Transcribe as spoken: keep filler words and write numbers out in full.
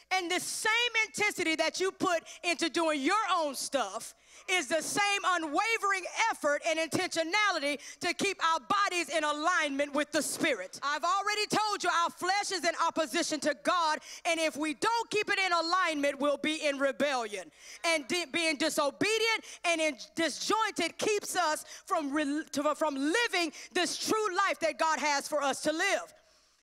And the same intensity that you put into doing your own stuff is the same unwavering effort and intentionality to keep our bodies in alignment with the Spirit. I've already told you our flesh is in opposition to God, and if we don't keep it in alignment, we'll be in rebellion. And di- being disobedient and in disjointed keeps us from, re- to, from living this true life that God has for us to live.